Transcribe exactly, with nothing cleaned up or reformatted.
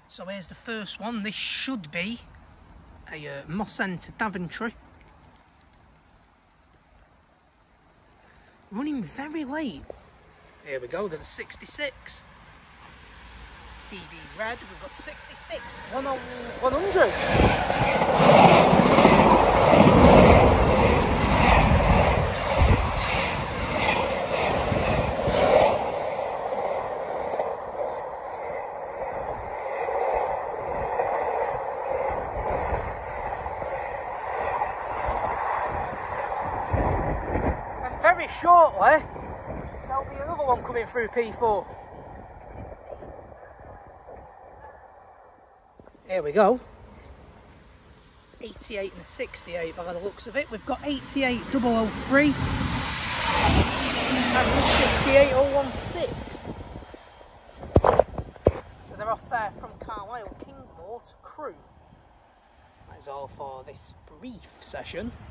So here's the first one. This should be a uh, Moss End to Daventry. Running very late. Here we go, we've got a sixty-six. D D Red, we've got sixty-six, one hundred. Very shortly, there'll be another one coming through P four. Here we go. eighty-eight and a sixty-eight by the looks of it. We've got eighty-eight double oh three and sixty-eight oh one six. So they're off there from Carlisle, Kingmore to Crewe. That is all for this brief session.